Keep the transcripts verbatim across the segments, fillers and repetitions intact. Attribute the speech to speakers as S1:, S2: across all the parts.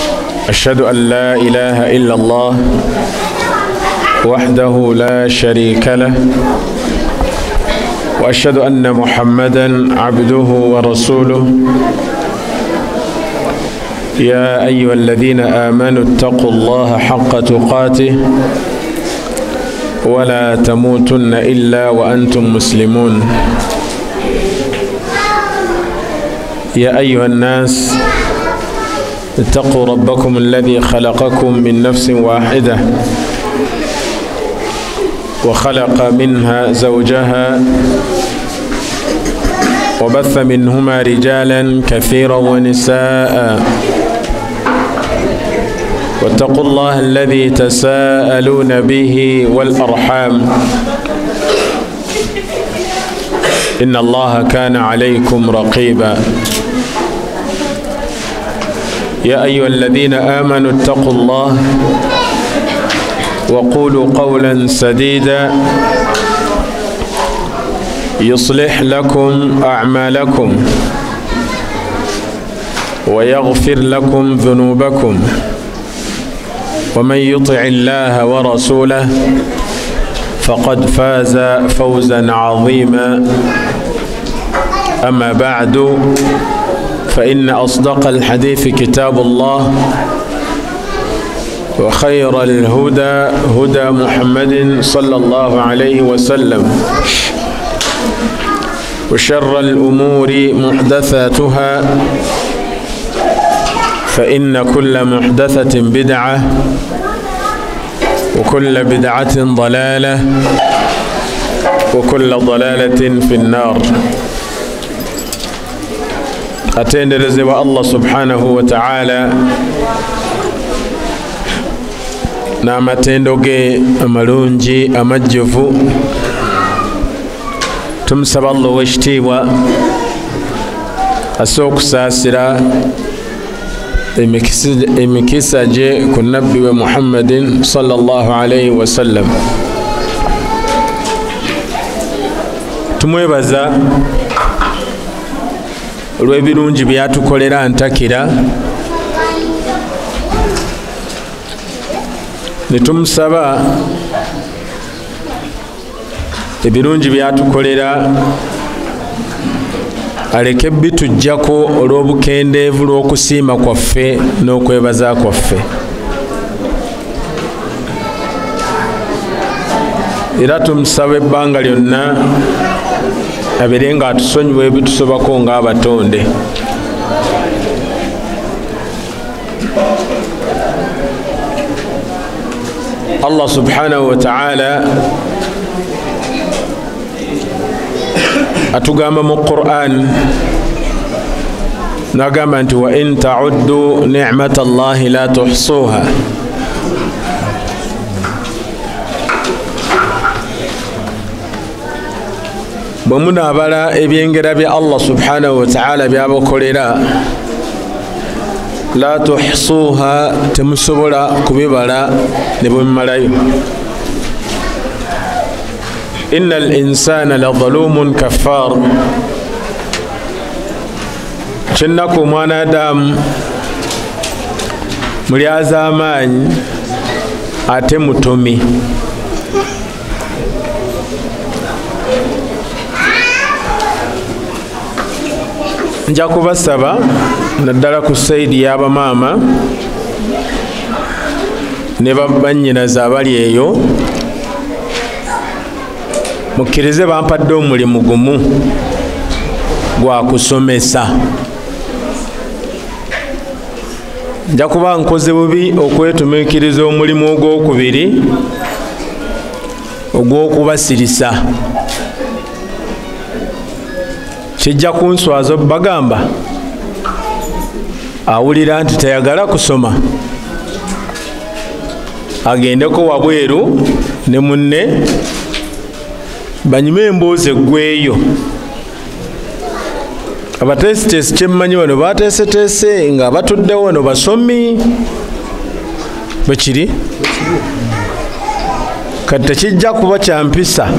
S1: أشهد أن لا إله إلا الله وحده لا شريك له وأشهد أن محمدا عبده ورسوله يا أيها الذين آمنوا اتقوا الله حق تقاته ولا تموتن إلا وأنتم مسلمون يا أيها الناس اتقوا ربكم الذي خلقكم من نفس واحدة وخلق منها زوجها وبث منهما رجالا كثيرا ونساء واتقوا الله الذي تساءلون به والأرحام إن الله كان عليكم رقيبا يا أيها الذين آمنوا اتقوا الله وقولوا قولا سديدا يصلح لكم أعمالكم ويغفر لكم ذنوبكم ومن يطع الله ورسوله فقد فاز فوزا عظيما أما بعد فإن أصدق الحديث كتاب الله وخير الهدى هدى محمد صلى الله عليه وسلم وشر الأمور محدثاتها فإن كل محدثة بدعة وكل بدعة ضلالة وكل ضلالة في النار. أتندرز الله سبحانه وتعالى n'amatendo amalungi amajjuvu tumusaba Allah w'ekitiibwa asobola okusaasira emikisa gye ku nabbi we Muhammadin sallallahu alayhi wa sallam. Tumwebaza olw'ebirungi byatukolera ntakira, netumusaba ebirungi byatukolera aleke bitujjako olw'obukendeevu lw'okusiima kwaffe n'okwebaza kwaffe. Era tumusaba ebbanga lyonna abeere nga atusonyiwa ebitusobako ng'abatonde. Allah subhanahu wa ta'ala atugamba mu Qur'an nagamba nti wa in ta'uddu ni'mata Allahi la tuhsuha. Bwe munaabala ebyengera bya Allah subhanahu wa ta'ala byabakolera la tuhsuha, temusobola kubibala ne bwemumalayo. Innal insana la zalumun kaffar, kyennaku omwana Adamu mulyaza amaanyi ate mutomi. Nja kubasaba naddala ku sayidi y'abamaama ne bannyinaze abali eyo, mukkirize bampadde omulimu gumu gwa kusomesa. Nja kuba nkoze bubi okwetumiikiriza omulimu ogwokubiri ogw'okubasirisa. Kijja kunswaza bagamba awulira nti tayagala kusoma agendeko wabweru ne munne banyume emboozi eggweeyo. Abateesiteesi kyemmanyi wano bateeseteese nga batuddewo wano basomi bwe kiri kati tekijja kuba kyampisa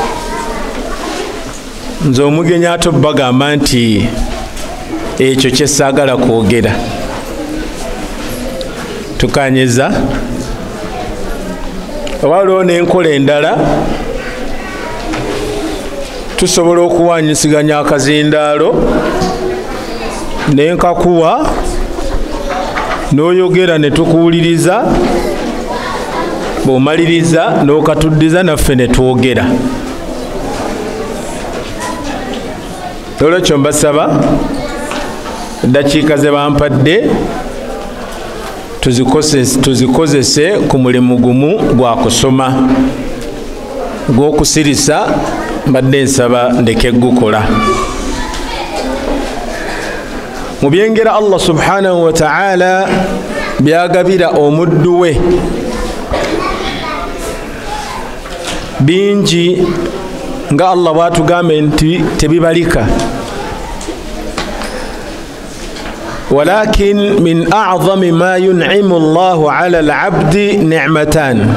S1: nze omugenyi ate bagamba nti ekyo kye saagala kwogera. tukanyeza waliwo n'enkola endala tusobola okuwanyisiganya akazindaalo nenkakuwa n'oyogera ne tukuwuliriza bw'omaliriza n'okatuddiza naffe ne twogera. Olwekyo mbasaba eddakiika ze bampadde tuzikozese ku mulimu gumu gwa kusoma gw'okusirisa mbadde nsaba ndeke gukola. Mu byengera Allah subhanahu wa ta'ala byagabira omuddu we bingi nga Allah bwatugambe nti tebibalika. Walakin min a'zami ma yun'imu Allahu ala al-'abdi ni'matan.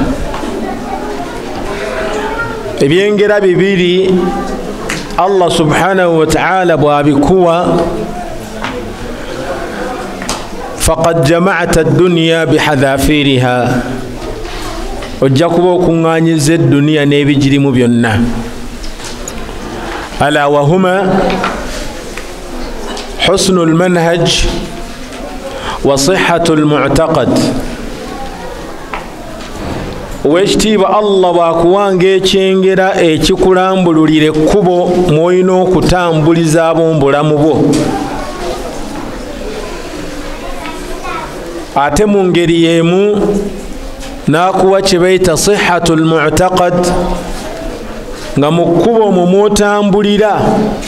S1: Ebyengera bibiri Allah subhanahu wa ta'ala bwabikuwa faqad jama'ta ad-dunya bihadhafiriha, ojja kuba okuŋŋaanyiza edduniya n'ebigirimu byonna. Ala wa huma husnu al-manhaj wa sihhatu al-mu'taqad. Owekitiibwa Allah bw'akuwanga ekyengera ekikulambululira ekkubo mw'olina okutambuliza ab'omu bulamu bwo, ate mu ngeri y'emu n'akuwa kye bayita sihhatu al-mu'taqad, nga mu kkubo omwo mw'otambulira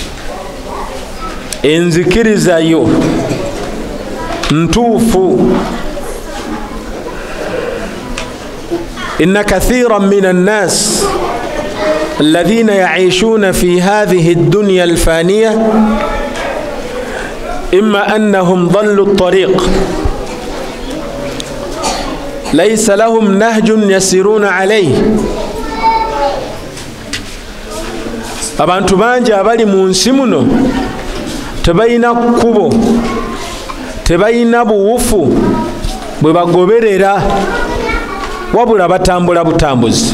S1: enzikiriza yo ntuufu. Inna kathiran min an-nas alladhina ya'ishuna fi hadhihi ad-dunya al-faniya imma annahum dhallu at-tariq laysa lahum nahjun yasiruna alayhi. Abantu bangi abali mu nsi muno tebalina kkubo, tebalina buwufu bwe bagoberera, wabula batambula butambuzi.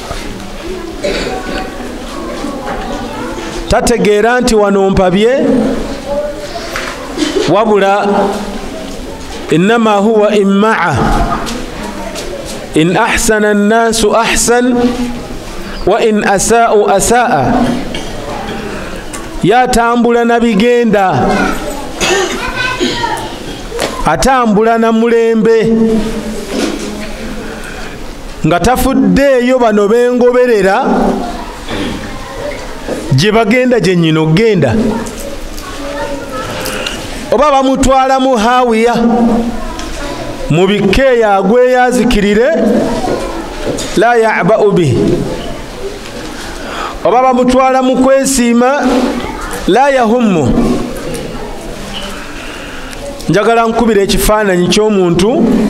S1: Tategeera nti wano mpabye, wabula innama huwa imma'a in ahsana an-nasu ahsan wa in asaa'u asaa'a. Yatambula na bigenda, atambula na mulembe, nga tafuddeeyo bano bengoberera gye bagenda gye nnyina okgenda, oba bamutwala mu haawiya mu bikeeya agweyazikirire la ya'ba'u bihi, oba bamutwala mu kwesiima la yahummu. Njagala nkubira ekifaananyi ky'omuntu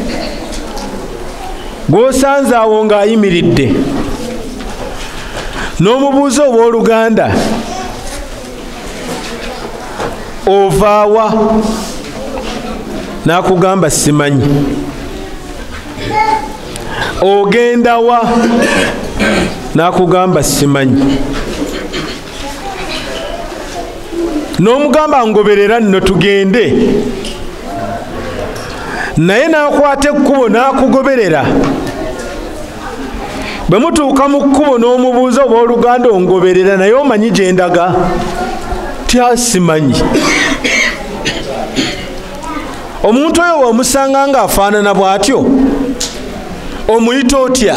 S1: gw'osanze awo ng'ayimiridde, n'omubuuza obw'Oluganda, ovaawa? N'akugamba simanyi. Ogenda wa? N'akugamba simanyi. N'omugamba ngoberera nno tugende, naye n'akwata ekkubo n'akugoberera. Bwe mutuuka mu kkubo n'omubuuza obw'Oluganda ongoberera, naye omanyi gye ndaga? Tyasimanyi. Omuntu oyo bw'omusanga ng'afaanana bw'atyo omuyita otya?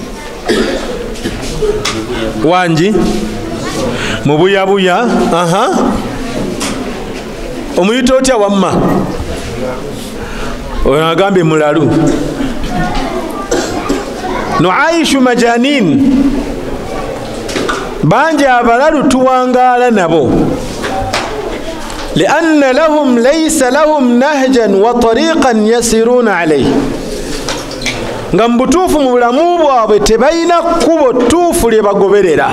S1: Wangi mubuyabuya. Aha, omuyita otya wamma? Oyo agambye mulalu. Nuaishu majanin, bangi abalalu tuwangaala nabo. lianna lahum laysa lahum nahjan wa tariqan yasiruna alayhi, nga mu butuufu mu bulamu bwabwe tebalina kkubo ttuufu lye bagoberera,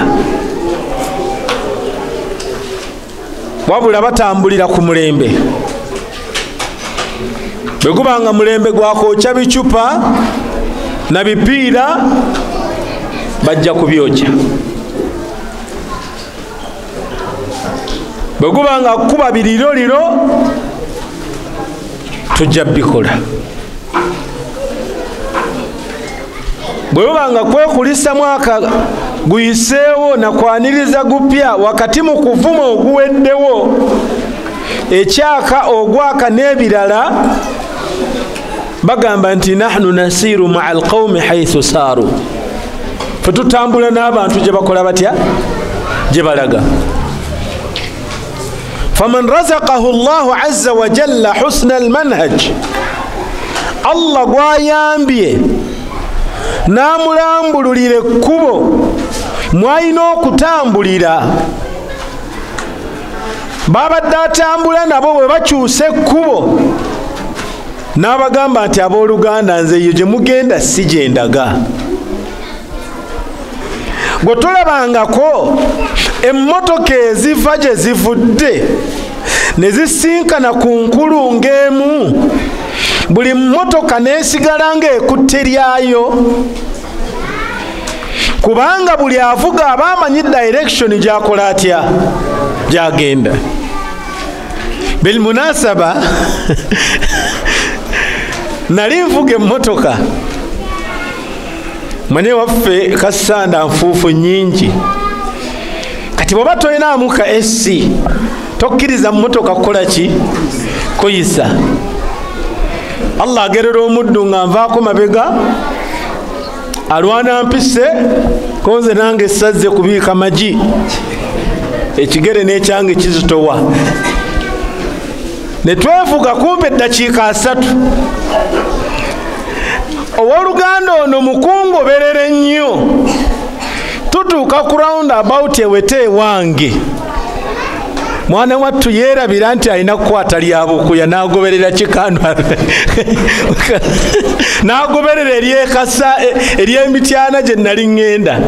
S1: wabula batambulira ku mulembe. bwe gubanga mulembe gwakwokya bicupa na bipiira bajja kubyokya. bwe gubanga kuba biriroliro tujja bikola. bwe bubanga kwekulisa mwaka guyiseewo nakwaniriza gupya wakati mu kuvuma oguweddewo ekyaka ogwaka n'ebirala bagamba nti nahnu nasiru maa alqawmi haithu saaru, fe tutambula n'abantu gye bakola batya, gye balaga. faman razaqahu llahu azza wa jalla husna almanhaj, allah gwayambye n'amulambululira ekkubo mwalina okutambulira, babadde atambula nabo bwe bakyusa ekkubo n'abagamba nti abooluganda nze eyo gye mugenda si gye ndaga. gwe tolabangako emmotoka eziva gye zivudde ne zisinkana ku nkulungo emu, buli mmotoka neesigala ng'ekutte lyayo, kubanga buli avuga aba amanyi direction gy'akola atya, gy'agenda. bilmunasaba nali nvuga emmotoka, manye waffe kasanda nfuufu nyingi, kati bw'oba tolinaamu ka esi tokkiriza mmotoka kukola ki, kuyisa. allah agerera omuddu nga nvaako mabega alwana mpise konze nange esazze kubiika magi, ekigere n'ekyange kizitowa, ne twevuga kumpe eddakiika asatu. owooluganda ono mukungoberere ennyo, tutuuka ku round about ewete ewange, mwana wattu yeerabira nti alina kukwata lyabukuya n'agoberera kikando n'agoberera eryekasa ery'emityana gye nali ŋŋenda.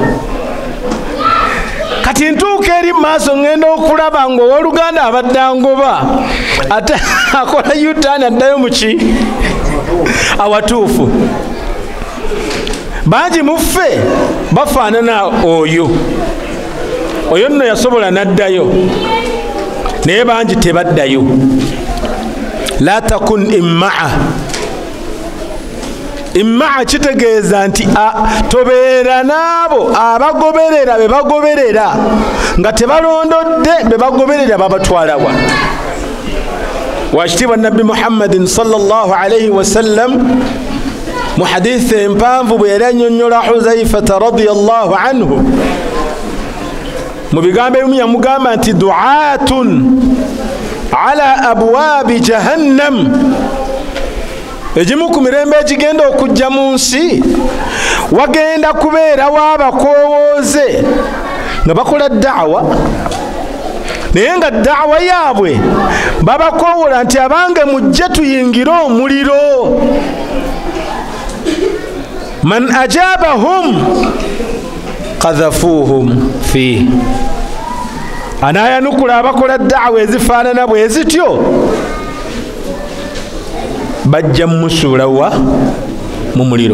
S1: kati ntuuka eri maaso ŋŋenda okulaba ng'owooluganda abadde angoba ate akola yutaani addayo muki awatuufu. bangi muffe bafaanana oyo oyo nno yasobola n'addayo, naye bangi tebaddayo. la takun immaa, immaa kitegeeza nti tobeera n'abo abagoberera be bagoberera nga tebalondodde be bagoberera babatwalawa. wakitiibwa nabbi muhammadin sallallahu alaihi wasallam mu hadithi empanvu bwe yali annyonnyola huzaifata radiyallahu anhu, mu bigambo ebimu yamugamba nti du'atun ala abwaabi jahannam, egimu ku mirembe egigenda okujja mu nsi wagenda kubeerawo abakoowooze nga bakola da'wa, naye nga da'wa yaabwe babakoowola nti abange mujje tuyingire omuliro. man ajabahum qadhafuhum fihi, anayanukula abakola da'wa ezifaanana bwe zityo bajja musuulawa mu muliro.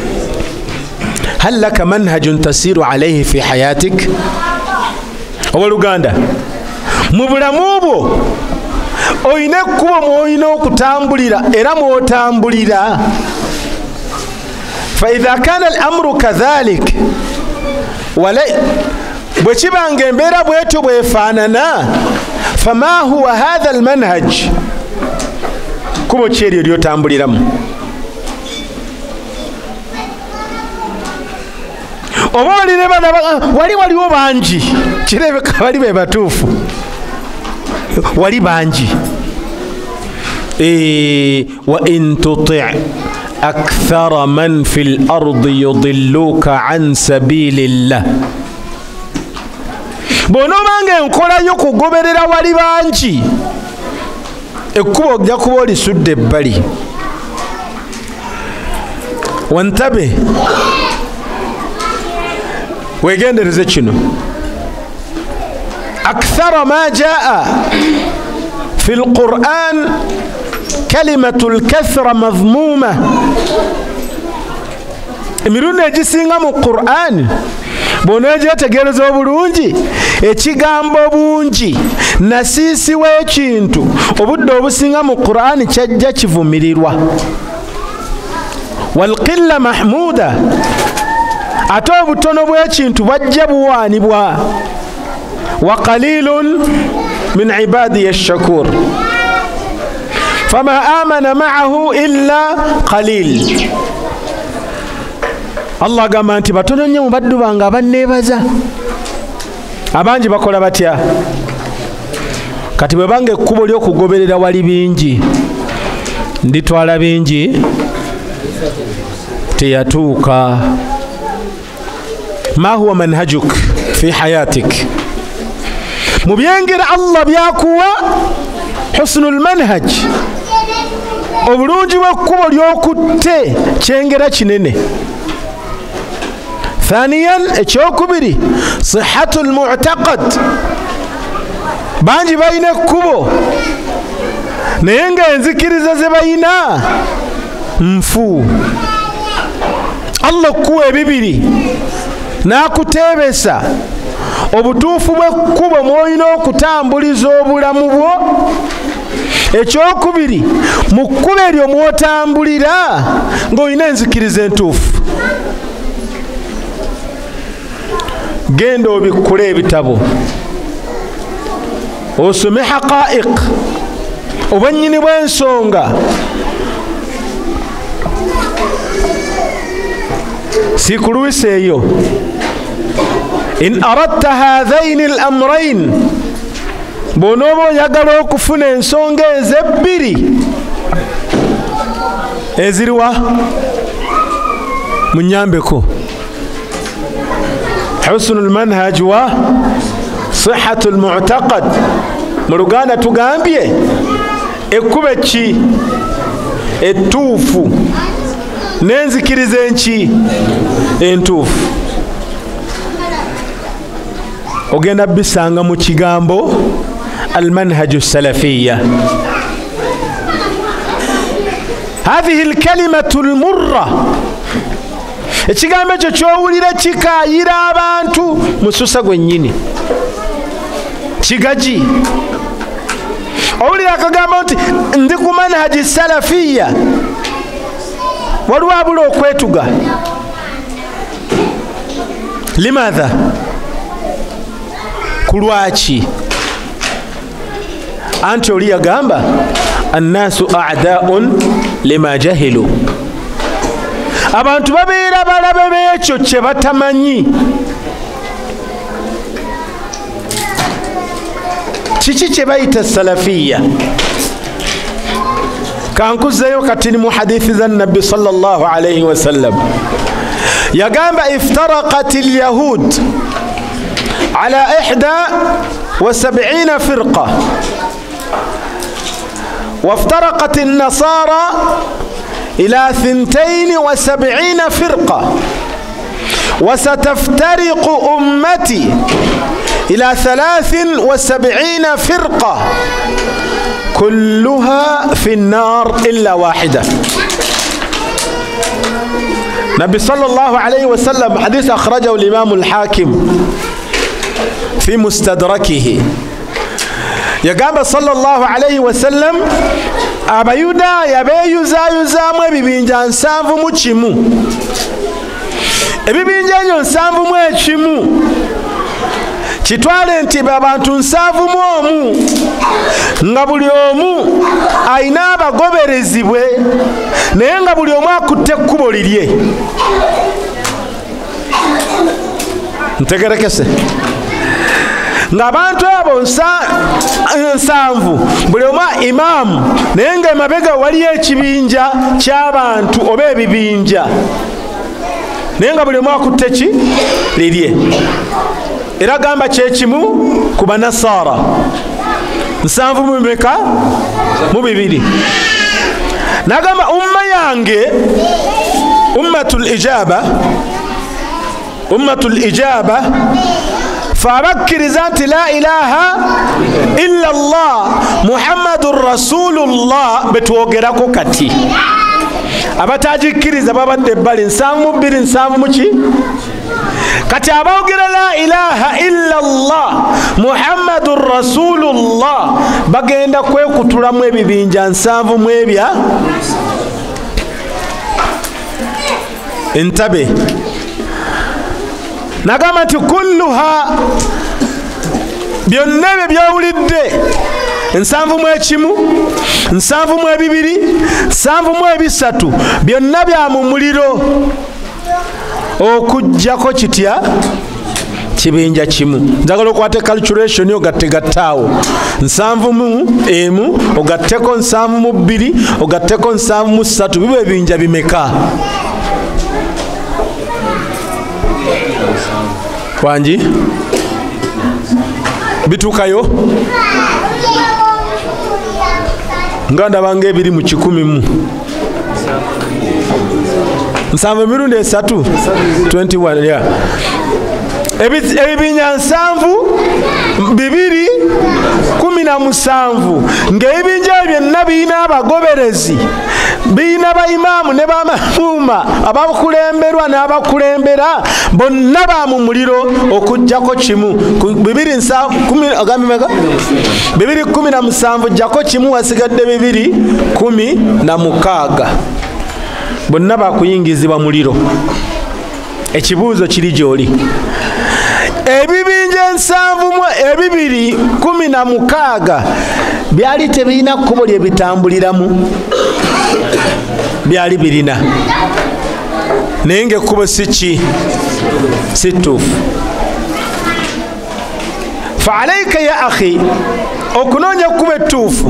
S1: hal laka manhajun tasiru alayhi fi hayatik, owooluganda mu bulamu bwo oyina ekkubo mwolina okutambulira era mwotambulira. faidha kana al-amru kadhalik, bwe kibanga embeera bwetyo bwefaanana, fama huwa hadha almanhaj, kubo ki eryo lyotambuliramu? oba olire bana wali waliwo bangi, kirebeka bali be batuufu, wali bangi. wa in tuti' akthara man fi l-ardi yudilluka an sabilillah, bw'onoobanga enkola y'okugoberera wali bangi, ekkubo ojja kuba olisudde ebbali. wantabe, weegendereze kino, akthara ma jaa fi l-Qur'an kalimatul kathra madhmuma. Emirundi egisinga mu Qur'an bw'onegyetegereza obulungi ekigambo bungi nasiisi w'ekintu obudde obusinga mu Qur'an kyajja kivumirirwa. Walqilla mahmuda, ate obutono bw'ekintu bwajja buwaanibwa. Wa qalilun min ibadiya ash-shakur fama amana ma'ahu illa qalil. Allah agamba nti batono nnyo mu baddu bange abanneebaza, abangi bakola batya? Kati bwe bange ekkubo ly'okugoberera wali bingi, nditwala bingi teyatuuka. Ma huwa manhajuk fi hayatik? mu byengera Allah byakuwa husnul manhaj, obulungi bw'ekkubo ly'okutte kyengera kinene. ثانيا ekyokubiri sihhatul mu'taqad. Bangi balina ekkubo naye ng'enzikiriza ze balina nfu. Allah okuwa ebibiri n'akuteebesa obutuufu bw'ekkubo mw'olina okutambuliza obulamu bwo. Ekyokubiri mu kkubo eryo mw'otambulira ng'olina enzikiriza entuufu. Genda obikkule ebitabo osome haqa'iq, obwennyini bw'ensonga. Sikuluwisa eyo. In aradta hadhaini al-amrayn, bw'onooba oyagala okufuna ensonga ezebbiri eziriwa munyambeko husnul manhaj wa sihhatul mu'taqad. Mu Luganda tugambye ekkubo ki ettuufu n'enzikiriza enki entuufu. Ogenda bisanga mu kigambo almanhaju salafiyya. Hadhihi alkalimatu almurra, ekigambo ekyo kyowulira kikaayira abantu mususa gwennyini kigaji. Owulira akagambo nti ndi ku manhaji salafiyya, waliwo abula okwetuga. Limadha? Kulwaki? Anti oli yagamba annaasu a'daa'un lima jahilu. Abantu babeera balabe b'ekyo kye batamanyi. Kiki kye bayita salafiyya? Kankuzeyo kati ni mu hadithi za Nabbi sallallahu alayhi wa sallam. Yagamba iftaraqat al-yahud ala ihda wa sab'ina firqa وافترقت النصارى إلى ثنتين وسبعين فرقة وستفترق أمتي إلى ثلاث وسبعين فرقة كلها في النار إلا واحدة. نبي صلى الله عليه وسلم حديث أخرجه الإمام الحاكم في مستدركه. يقام صلى الله عليه وسلم abayuda yabeyuzayuzaamu ebibinja nsanvu mu kimu. Ebibinja ebyo nsanvu mu ekimu kitwale nti abantu nsanvu mu omu nga buli omu ayina abagoberezi bwe naye nga buli omu akutte ekkubo lirye. Ntegerekese ng'abantu abo nsanvu buli omu imaamu naye nga emabega waliyo ekibinja ky'abantu oba ebibinja naye nga buli omu akutte ki lirye. Era gamba kyekimu ku Banasaara nsanvu mu meka mu bibiri. Nagamba umma yange ummatul ijaba ummatul ijaba fabakkiriza nti la ilaha illa Allah Muhammadur Rasulullah betwogerako kati abatajikkiriza babadde ebbali nsanvu mu bbiri nsanvu mu ki kati aboogera la ilaha illa Allah Muhammadur Rasulullah bagenda kwekutulamu ebibinja nsanvu mu ebya entabe nagamba nti kulluha byonna ebyo byowulidde nsanvu mu ekimu nsanvu mu ebibiri nsanvu mu ebisatu byonna bya mu muliro okujjako kitya kibinja kimu njagala okwate calculation ogatte gattaawo nsanvu mu emu ogatteko nsanvu mu bbiri ogatteko nsanvu mu ssatu biba ebinja bimeka wangi bituukayo nga ndabanga ebiri mu kikumi mu nsanvu emirundi esatu twenty-one yeah. Ebibinya nsanvu bibiri kumi na musanvu ng'ebinja byonna birina abagoberezi birina baimaamu ne bamamuuma abakulemberwa n'abakulembera bonna ba mu muliro okujjako kimu bibiri bibiri kumi na musanvu jjako kimu wasigadde bibiri kumi na mukaaga bonna bakuyingizibwa muliro ekibuuzo kiri gy'oli ebibinja ensanvu mu ebibiri kumi na mukaaga byali tebirina kkubo lye bitambuliramu byali birina naye ng'ekkubo si ki si ttuufu fa alayka ya akhi okunoonya ekkubo ettuufu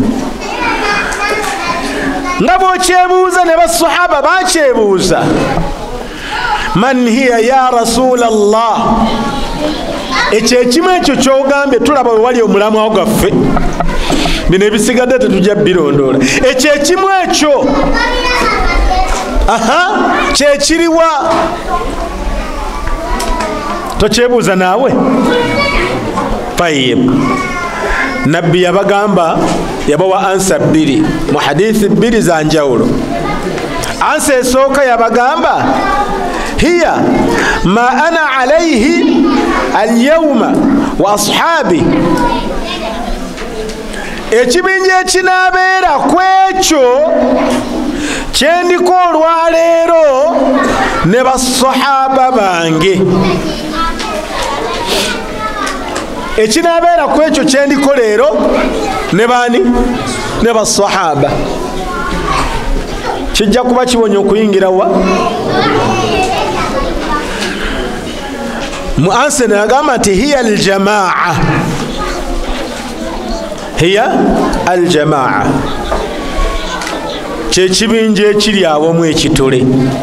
S1: nga bw'okyebuuza ne basahaba bakyebuuza man hiya ya rasulallah ekyo ekimu ekyo kyogambye tulaba we wali omulamwa gwaffe bino ebisigadde tetujja birondoola ekyo ekimu ekyo aha kyekiriwa tokyebuuza naawe tayib nabbi yabagamba yabawa ansa bbiri mu hadithi bbiri za njawulo ansa esooka yabagamba hiya ma ana alayhi alyawma wa ashabi ekibinja ekinabeera ku ekyo kyendiko olwaleero ne basahaba bange ekinabeera ku ekyo kyendiko leero ne baani ne basahaba kijja kuba kibonya okuyingira wa mu ansa nagamba nti hiya aljamaa hiya aljamaa kyekibinja ekiri awamu ekitole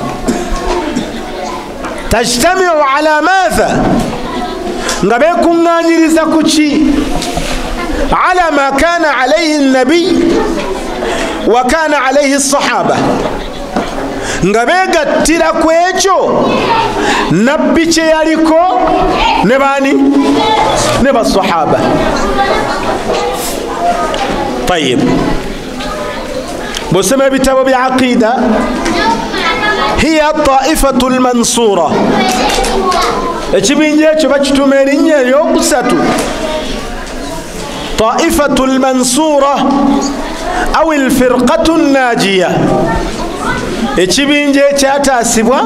S1: tajtamiu ala maatha nga beekuŋŋaanyiriza ku ki ala ma kana alayhi nabiy wa kana alayhi sahaba nga beegattira ku ekyo nabbi kye yaliko ne baani ne basahaba tayib bw'osoma ebitabo bya aqida hiya taifatu lmansura ekibinja ekyo bakituuma erinnya eryokusatu taifatu lmansura au alfirqatu najiya ekibinja ekyataasibwa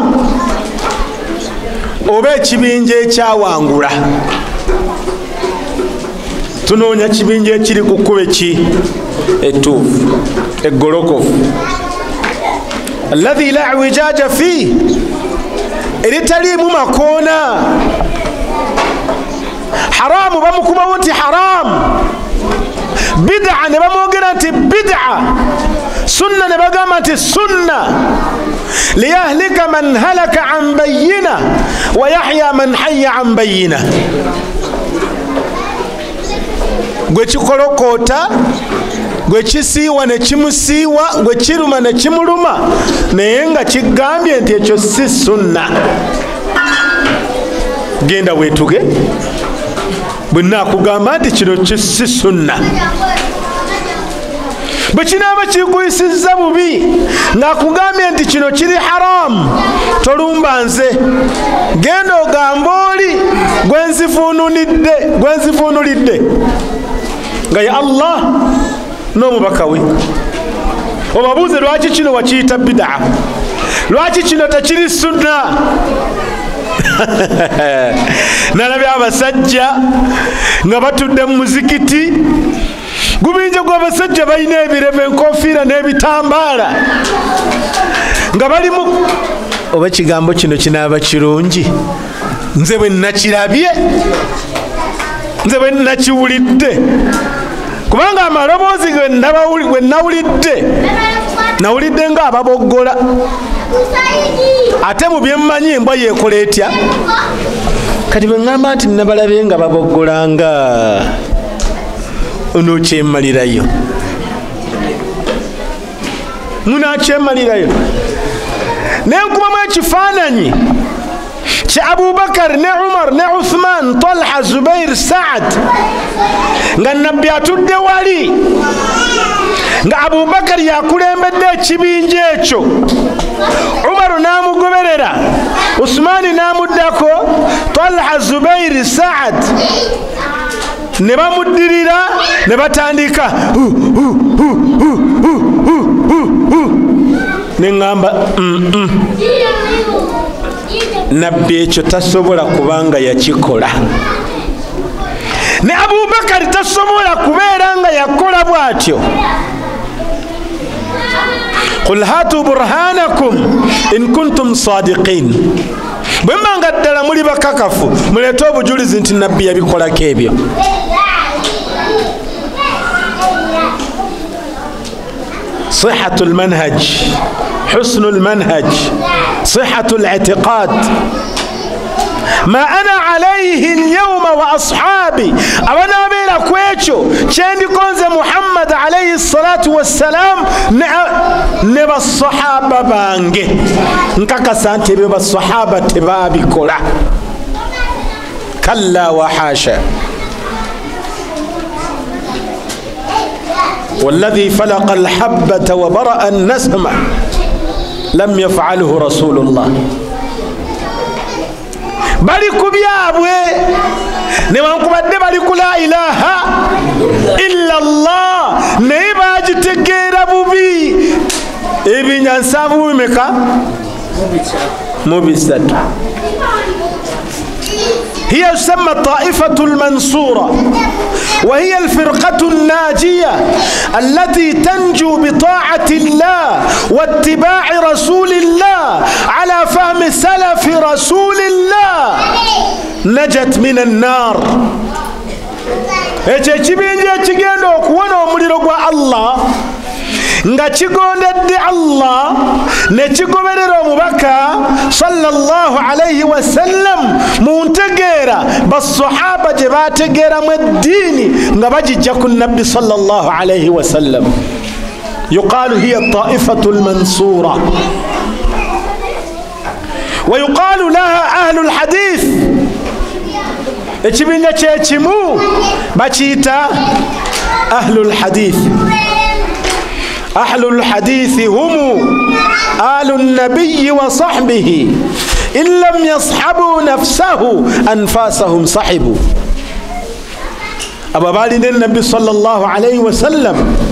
S1: oba ekibinja ekyawangula tunoonya kibinja ekiri ku kkubo ki ettuufu eggolokofu alladhi la iwijaja fi eritaliimu makoona haramu bamukubawo nti haramu bid'a ne bamwogera nti bid'a sunna ne bagamba nti sunna liyahlika man halaka an bayina wa yahya man hayya an bayina gwe kikolokoota gwe kisiiwa ne kimusiiwa gwe kiruma ne kimuluma naye nga kigambye nti ekyo si sunna genda weetuge bwenna akugamba nti kino si sunna bwe kinaaba kikuyisizza bubi ng'akugambye nti kino kiri haramu tolumba nze genda ogamba oli gwenzivuunulidde gwenzivuunulidde nga ye Allah n'omubaka we obabuuze lwaki kino wakiyita bidaa lwaki kino tekiri sunna nalabye abasajja nga batudde mu muzikiti gubinja gw'abasajja balina ebirebe enkofiira n'ebitambaala nga balimu oba ekigambo kino kinaaba kirungi nze bwe nakirabye nze bwe nakiwulidde kubanga amaloboozi gwe nawulidde nawulidde nga ababoggola ate mu byemmanyi embwa yeekola etya kati bwe ŋŋamba nti nabalabe nga baboggolanga onokyemmalirayo munakyemmalirayo nenkubamu ekifaananyi kya Abubakar ne Umar ne Uthman Talha Zubair Saad nga nabbi atudde wali nga Abubakar yakulembedde ekibinja ekyo Umaru n'amugoberera Uthmani n'amuddako Talha Zubair Saad ne bamuddirira ne batandika ne ŋŋamba nabbi ekyo tasobola kubanga yakikola ne Abubakar tasobola kubeera nga yakola bw'atyo qul hatu burhanakum in kuntum sadiqin bwe mbanga ddala muli bakakafu muleete obujulizi nti nabbi yabikolako ebyo صحة المنهج حسن المنهج صحة الاعتقاد ما أنا عليه اليوم وأصحابي أنا بيلا كويتشو شاندي كونز محمد عليه الصلاة والسلام نبا الصحابة بانجي نكاكا سانتي بيبا الصحابة تبابي كلا كلا وحاشا والذي فلق الحبة وبرأ النسمة لم يفعله رسول الله bali kubyabwe ne bankubadde bali ku la ilaha illa Allah naye bagitegeera bubi ebinyansa bubimeka mubisatu هي تسمى الطائفة المنصورة وهي الفرقة الناجية التي تنجو بطاعة الله واتباع رسول الله على فهم سلف رسول الله نجت من النار ekyo ekibinja ekigenda okuwona omuliro gwa Allah nga kigondedde Allah ne kigoberera omubaka sallallahu alayhi wa sallam mu ntegeera basahaba gye bategeeramu eddiini nga bagijja ku nabbi sallallahu alayhi wa sallam yuqaalu hiya taifatu lmansura wa yuqaalu laha ahlu lhadith ekibinja kyekimu bakiyita ahlu lhadith أهل الحديث هم آل النبي وصحبه إن لم يصحبوا نفسه أنفاسهم صحبوا أبا بالين النبي صلى الله عليه وسلم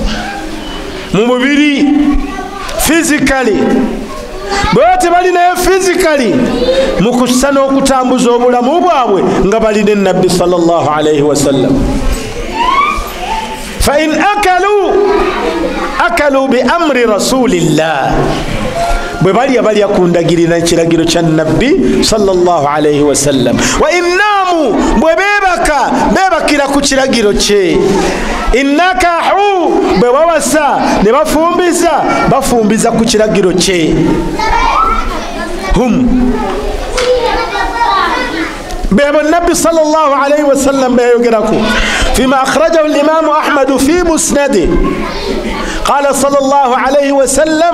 S1: مببري physically bwate balina physically mukusana okutambuza obulamu bwabwe nga balina النبي صلى الله عليه وسلم فإن أكلوا أكلوا بأمر رسول الله ببالي بالي يكون دقيرنا كلاجيرو النبي صلى الله عليه وسلم وإن ناموا ببيبك بيبك لا كلاجيرو شيء إنك حو بواسا نبفهم بيزا بفهم بيزا كلاجيرو شيء هم باب النبي صلى الله عليه وسلم بيقرأكم فيما أخرجه الإمام أحمد في مسنده قال صلى الله عليه وسلم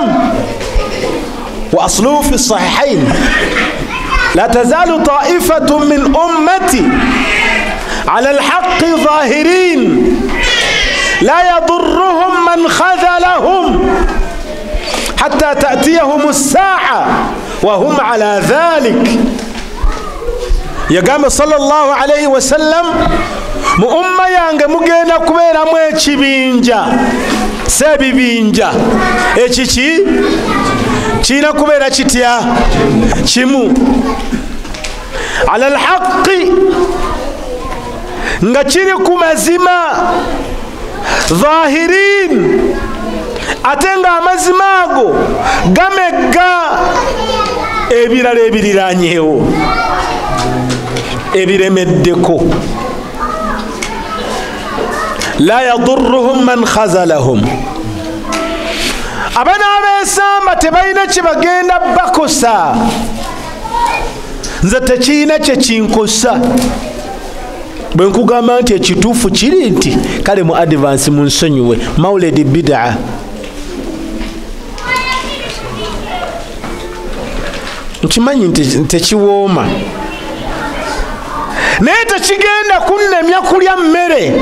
S1: وأصله في الصحيحين لا تزال طائفة من أمتي على الحق ظاهرين لا يضرهم من خذلهم حتى تأتيهم الساعة وهم على ذلك. يقام صلى الله عليه وسلم مؤمّا يانغ مجينا كبيرا مويتشي بينجا سبي بينجا echiki china kubeera kitya kimu ala alhaqi nga kiri ku mazima zahirin ate nga amazima ago gamegga ebirala ebiriranyeewo ebiremeddeko la yadurruhum man khazalahum. Abana abesamba tebalina kye bagenda bakosa, nze tekirina kye kinkosa. Bwe nkugamba nti ekituufu kiri nti kale mu advance mu nsonyiwe maulidi bid'a. Nkimanyi nti tekiwooma naye tekigenda kunnemya kulya mmere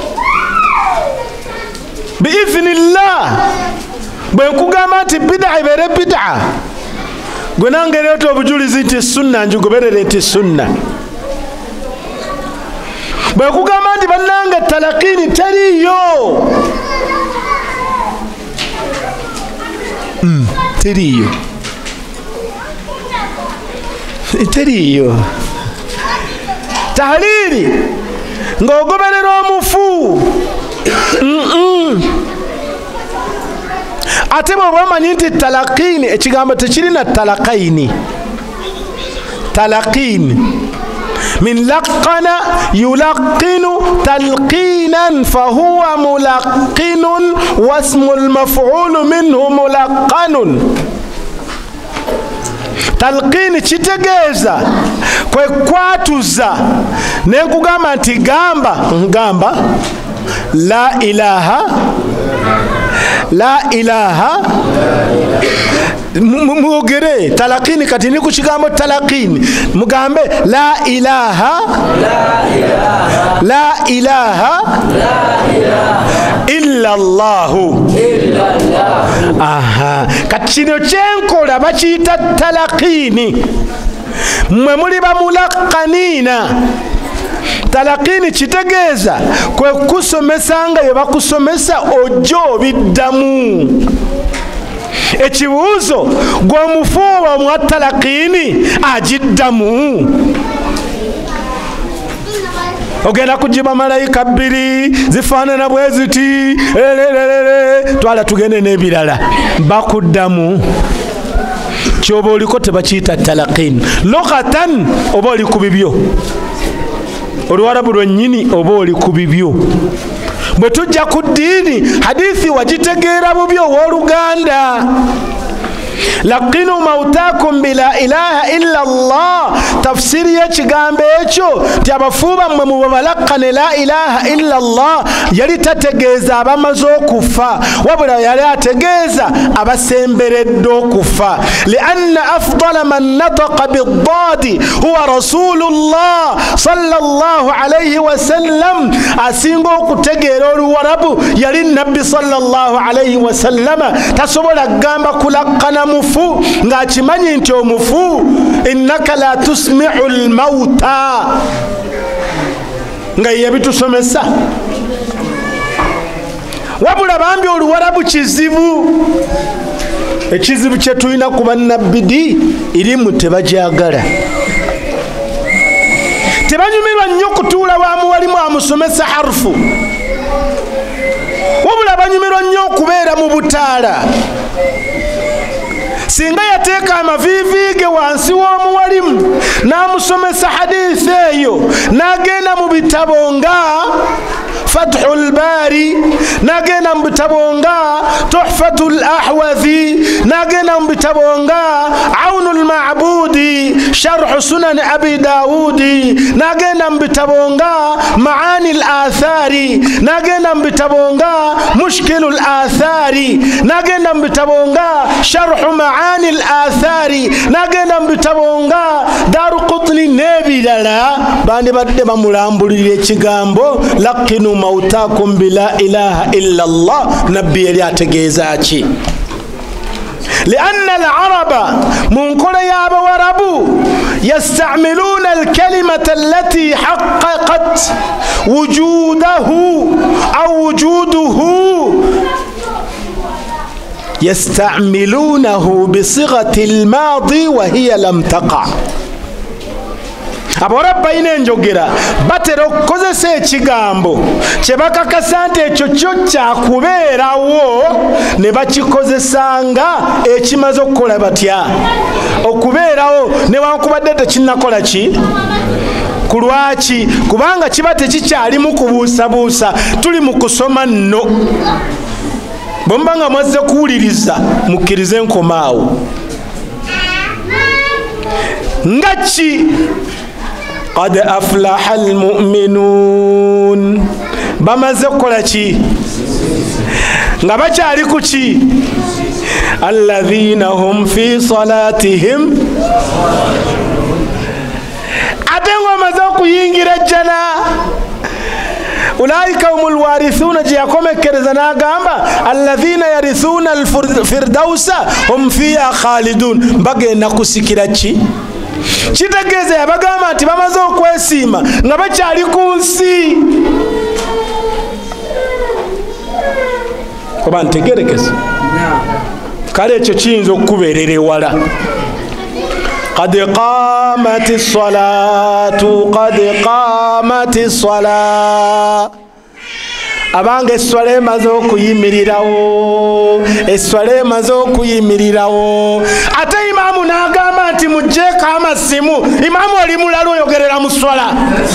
S1: biiznillah. Bwe nkugamba nti bid'a ibeere bid'a, gwe nange leeta obujulizi nti sunna njugoberere nti sunna. Bwe nkugamba nti bannange talaqini teriyo, mm, teriyo teriyo. Tahlili ng'ogoberera omufu, mm -mm. Ate bw'oba omanyi nti talaqini ekigambo tekirina talaqaini. Talaqini min laqana yulaqinu talqinan fahuwa mulaqinun wasmu lmaf'ulu minhu mulaqanun. Talqini kitegeeza kwe kwatuza nenkugamba nti gamba ngamba la ilaha la ilaha mugere talaqini kati ni ku kigambo talaqini mugambe la ilaha la ilaha illa Allahu. Aha, kati kino kyenkola bakiyita talaqini, mwe muli bamulaqanina. Talaqini kitegeeza kwe kusomesa nga bye bakusomesa ojja obiddamu. Ekibuuzo gw'omufuuba omwa talaqini agiddamu. Ogenda kujiba malayika bbiri zifaanana bwe ziti ererere twala tugende n'ebirala bakuddamu. Kyoba oliko tebakiyita talaqini lughatan, oba oli ku bibyo Oluwarabu lwennyini oba oli ku bibyo. Bwe tujja ku ddiini hadithi wagitegeera bubi ow'Oluganda. laqinu mautakum bila ilaha illa Allah. Tafsiri y'ekigambo ekyo ti abafuuba mmwe mubabalaqane la ilaha illa Allah yali tategeeza abamaze okufa, wabula yali ategeeza abasemberedde okufa. Lianna afdala man nataqa biddadi huwa rasulullah sallallahu alayhi wa sallam. Asinga okutegeera Oluwarabu yali nabbi sallallahu alayhi wa sallama. Tasobola kugamba kulaqana mufu ng'akimanyi nti omufu innaka la tusmi'u al-mauta nga yebitusomesa. Wabula bambi Oluwarabu kizibu. Ekizibu kye tulina ku bannabbi irimu tebajagala. Tebanyumirwa nnyo kutuula waamu walimu amusomesa harufu, wabula banyumirwa nnyo okubeera mu butaala. Singa yateeka amaviivi ge wansi w'omuwalimu n'amusomesa hadithi eyo, n'agenda mu bitabo nga Fathul Bari, n'agenda mu bitabo nga Tuhfatul Ahwazi, n'agenda mu bitabo nga Aunul Ma'budi, sharh sunan abi daudi, nagenda mbitabonga maani al-athari, nagenda mbitabonga mushkil al-athari, nagenda mbitabonga sharh maani al-athari, nagenda mbitabonga Daruqutni nebirala. Bandi badde bamulambulira ekigambo laqinu mautakum bila ilaha illa Allah. Nabbi yali ategeeza ki? لأن العرب من قرية بوربو يستعملون الكلمة التي حققت وجوده أو وجوده، يستعملونه بصيغة الماضي وهي لم تقع. Aborabba ine njogera batera okukozesa ekigambo kye bakakasa nti ekyo kyo kyakubeerawo ne bakikozesanga ekimaze okukola batya okubeerawo newankubadde tekinnakola ki ku lwaki kubanga kiba tekikyalimu kubuusabuusa tuli mu kusoma nno. Bwe muba nga mwazze kuwuliriza mukkirize nkomaawo nga ki قد أفلح المؤمنون bamaze kukola ki nga bakyali ku ki alladhina hum fi salatihim ate nga bamaze okuyingira ejjana ulaika humul warithuna gye yakomekereza n'agamba alladhina yarithuna alfirdausa hum fiha khalidun bagenda kusikira ki kitegeeza yabagamba nti bamaze okwesiima nga bakyali ku nsi. Oba ntegerekesa kale ekyo kiyinza okukubeerera ewala. قد قامت الصلاة قد قامت الصلاة abange esswala emaze okuyimirirawo esswala emaze okuyimirirawo ate imaamu n'agamba nti mugjeeko amasimu. Imaamu oli mulala oyogerera mu swala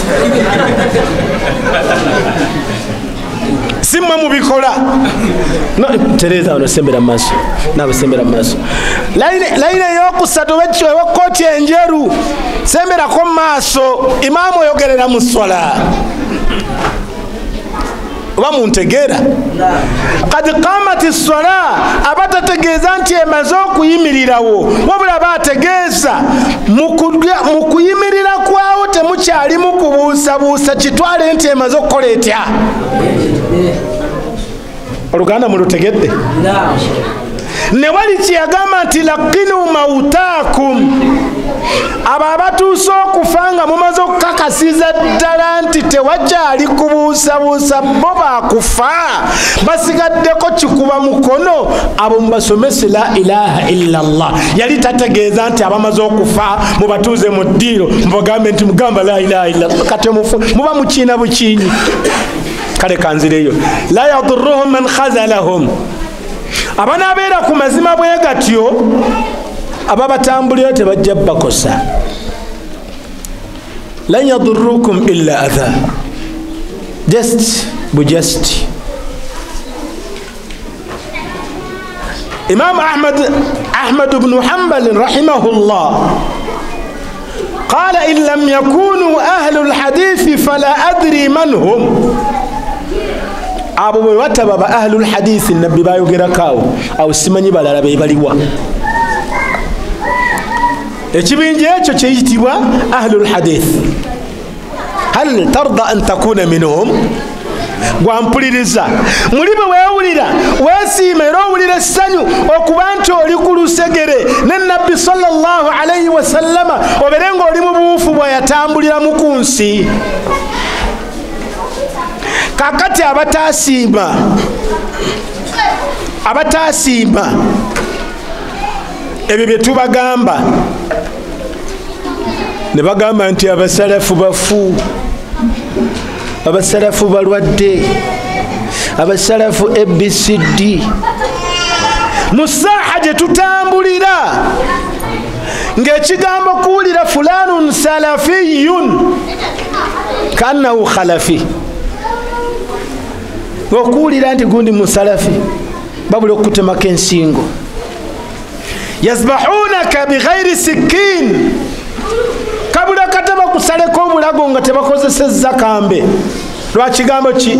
S1: simwe mubikola no tereza ono sembera maaso nabo sembera maaso layine eyokusatu wekooti enjeru semberako maaso. Imaamu oyogerera mu swala oba muntegeera kad qamati swala abatategeeza nti emaze okuyimirirawo wabula bategeeza mu kuyimirira kwawo temukyalimu kubuusabuusa kitwale nti emaze okukola etya. Oluganda mulutegedde ne wali kyeyagamba nti laqinu mautakum abo abatuuse okufa nga mumaze okukakasiza ddala nti tewakyali kubuusabuusa bo baakufa basigaddeko kikuba mukono abo mubasomese la ilaha illa Allah. Yali tategeeza nti abamaze okufa mubatuuze mu ddiiro mubagambe nti mugamba la ilaha illa Allah kati muba mukiina bukiinyi. Kale kanzireyo la yadurruhum man khazalahum abanaabeera ku mazima bwe gatyo ababatambulira tebajja bakosa. lan yadurrukum illa adha just bujust. Imam Ahmad Ahmad ibn Hanbal rahimahullah قال إن لم يكونوا أهل الحديث فلا أدري من هم. abo bwe bataba ba ahlul hadith nabbi bayogerakawo awo simanyi balala be baliwa. ekibinja ekyo kyeyitibwa ahlul hadith. hal tarda an takuna minhum? gwampuliriza muli bwe weewulira weesiima era owulira essanyu okuba nti oli ku lusegere ne nabbi sallallahu alayhi wasallama obere ng'oli mu buufu bwe yatambuliramu ku nsi. kakati abatasiima abatasiima ebyo bye tubagamba ne bagamba nti abasalafu bafu, abasalafu balwadde, abasalafu A B C D. mu saaha gye tutambulira ng'ekigambo kuwulira fulanun salafiyun kannahu khalafi, okuwulira nti gundi musalafi babula okutemako ensingo. yazbahunaka bighairi sikin, ago nga tebakozesezza kambe lwa kigambo ki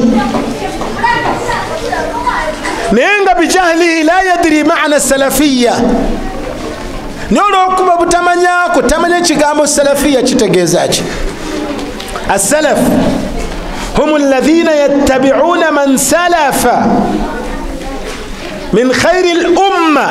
S1: naye nga bijahlihi la yadri maana salafiya n'olwokuba butamanyako tamanya ekigambo salafiya kitegeeza ki السلف هم الذين يتبعون من سلف من خير الأمة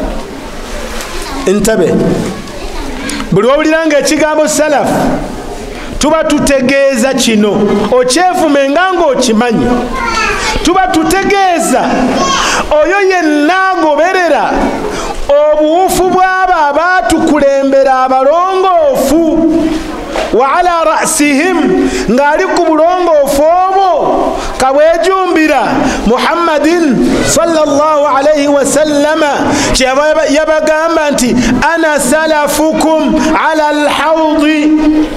S1: انتبه buli wawuliranga ekigambo salaf tuba tutegeeza kino okyefumenga ng'okimanyi tuba tutegeeza oyo yenna agoberera obuwufu bw'abo abaatukulembera abalongoofu wa ala rasihim ngali ku bulongoofu obwo kabwejumbira Muhammadin sallallahu alayhi wa sallama yabagamba nti ana salafukum ala alhawdi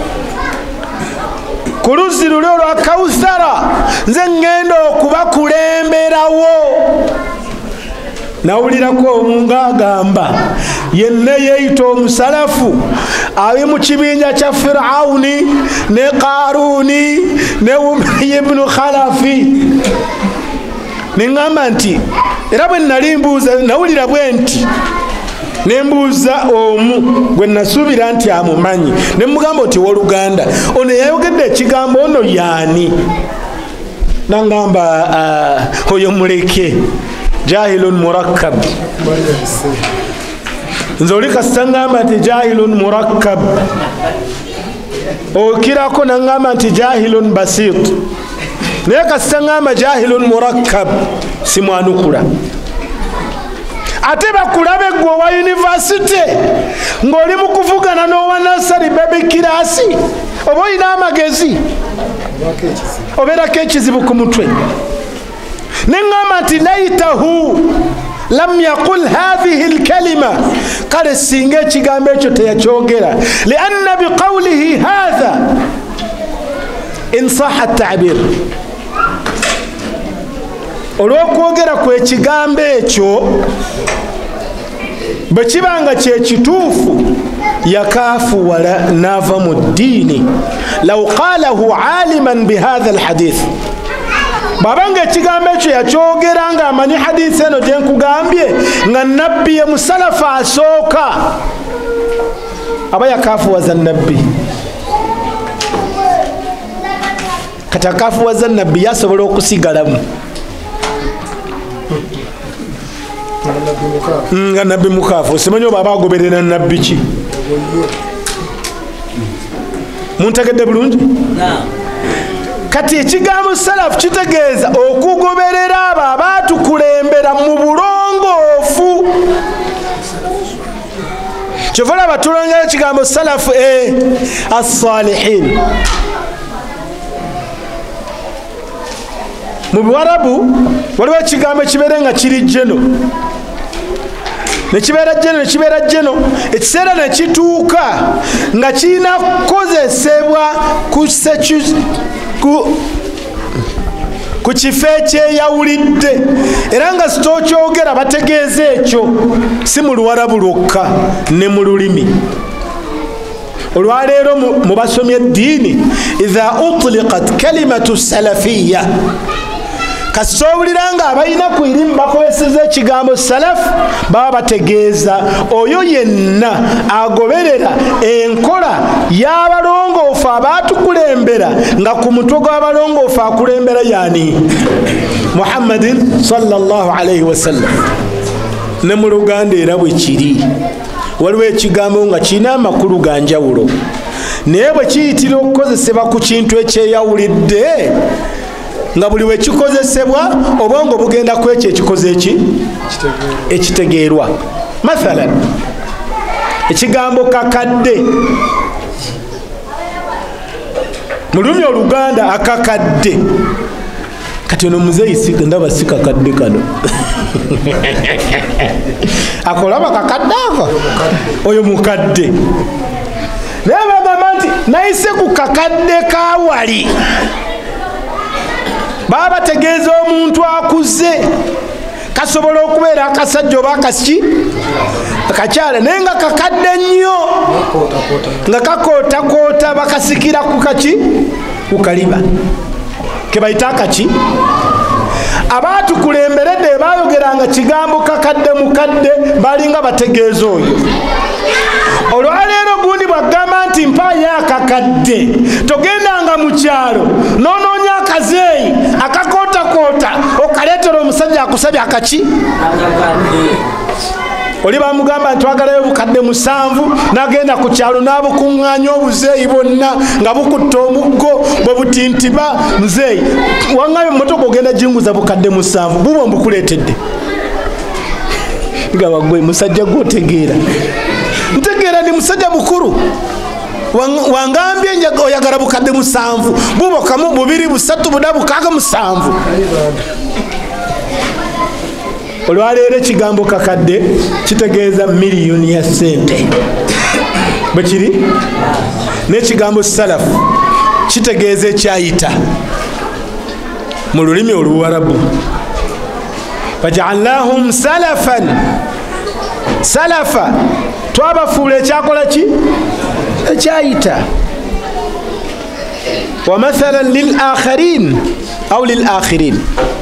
S1: ku luzzi luli olwa Kawuthara nze ngenda okubakulemberawo. Nawulirako omuntu agamba yenna yeeyita omusalafu ali mu kibinja kya Firawuni ne Qaruni ne Umayya ibn Khalafi. Nengamba nti era bwe nali mbuuza nawulira bwe nti nembuuza omu gwe nasuubira nti amumanyi ne mugamba oti w'Oluganda ono yayogedde ekigambo ono yaani? Nangamba oyo muleke jahilun murakkab. Nze oli kasita ngamba nti jahilun murakkab okirako nangamba nti jahilun basit naye kasita ngamba jahilun murakkab simwanukula. Ate bakulabe gwe wa university ng'oli mu kuvugana n'owa nasari baby kirasi oba olina amagezi obeerako ekizibu ku mutwe. Nengamba nti laitahu lam yaqul hadhihi alkalima kale singa ekigambo ekyo teyakyogera lianna biqawlihi hadha in saha at-ta'bir olw'okwogera kw'ekigambo ekyo bwe kibanga kyekituufu yakaafuwala naava mu ddiini law qaalahu aliman bihadha alhadith babanga ekigambo ekyo yakyogera nga amanyi hadisi eno gye nkugambye nga nabbi ye musalafu asooka aba yakaafuwaza nabbi. Kati akaafuwaza nabbi yasobola okusigalamu nga nabbi mukaafu. Osimanyi oba aba agoberera nabbi ki? Muntegedde bulungi? Kati ekigambo salafu kitegeeza okugoberera abo abaatukulembera mu bulongoofu. Kyovala batulongayo ekigambo salafu e as-salihin. Mu Buwarabu waliwo ekigambo ekibeera nga kiri jeno nekibeera jeno nekibeera jeno ekiseera nekituuka nga kirina kukozesebwa ku kifo ekyeyawulidde era nga sitookyogera bategeeza ekyo si mu Luwarabu lwokka ne mu lulimi. Olwaleero mu basomye eddiini idha utliqat kalimatu salafiya kasita owulira nga abalina ku irimu bakozeseza ekigambo salafu baba bategeeza oyo yenna agoberera enkola y'abalongoofu abaatukulembera nga ku mutwe gw'abalongoofu akulembera yaani Muhammadin sallallahu alayhi wa sallam. Ne mu Luganda era bwe kiri waliwo ekigambo nga kirina amakulu ga njawulo naye bwe kiyitira okukozesebwa ku kintu ekyeyawulidde nga buli we kikozesebwa obwongo bugenda ku ekyo ekikoze eki ekitegeerwa. Mathalan ekigambo kakadde mu lulimi Oluganda akakadde kati ono muzeeyi sika ndaba si kakadde kano akolaba kakadde ako oyo mukadde naye bagamba nti nayise ku kakadde kawali baba bategeeza omuntu akuze kasobola okubeera akasajja oba akasiki akakyala naye nga kakadde nnyo nga kakootakoota bakasikira ku kaki ku kaliba kebayita akaki. Abaatukulemberedde bayogeranga kigambo kakadde mukadde balinga bategeeza oyo. Olwaleero gundi bwagamba nti mpaayo akakadde togendanga mu kyalo noonoonya akazeeyi akakootakoota okaleetera omusajja akusabye akaki akakadde. Oli bamugamba nti twagalayo bukadde musanvu nagenda ku kyalo n'abukuŋŋaanya obuzeeyi bonna nga bukutta omuggo bwe butintiba nzeeyi waŋŋayo emmotoka ogenda jinguza bukadde musanvu bubo mbukuleetedde. Gaba gwe musajja gwotegeera ntegeera ndi musajja mukulu wangambye oyagala bukadde musanvu bubo kamu bubiri busatu buna bukaaga musanvu. Olwaleero ekigambo kakadde kitegeeza miliyoni ya ssente bwe kiri, n'ekigambo salafu kitegeeza ekyayita mu lulimi oluwarabu. fajaalnahum salafan, salafa twabafuula ekyakola ki ekyayita. wa mathalan lil akharin au lil akhirin.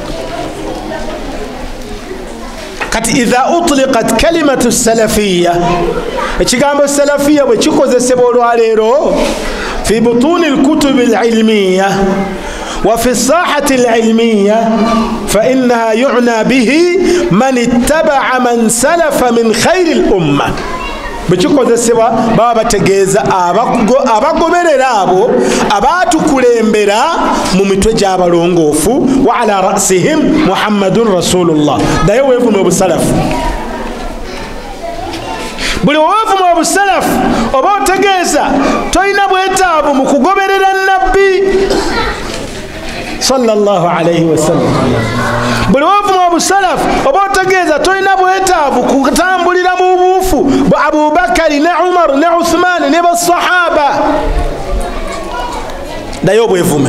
S1: Kati idha utliqat kalimatu salafiyya, ekigambo salafiyya bwe kikozesebwa olwaleero fi butuni alkutubi alilmiyya wa fi sahati alilmiyya fa innaha yu'na bihi man ittaba'a man salafa min khayri al-umma. Bwe kikozesebwa baba bategeeza abagoberera abo abaatukulembera mu mitwe gy'abalongoofu wa ala rasihim muhammadun rasulullah. Naye weevuma obusalafu, buli weevuma obusalafu oba otegeeza tolina bwetaavu mu kugoberera nabbi sallallahu alayhi wasallam. Buli weevuma obusalafu oba otegeeza tolina bwetaavu kutambulira mu buufu bwa Abubakari ne Umar ne Uthman ne basahaba. Naye obwevume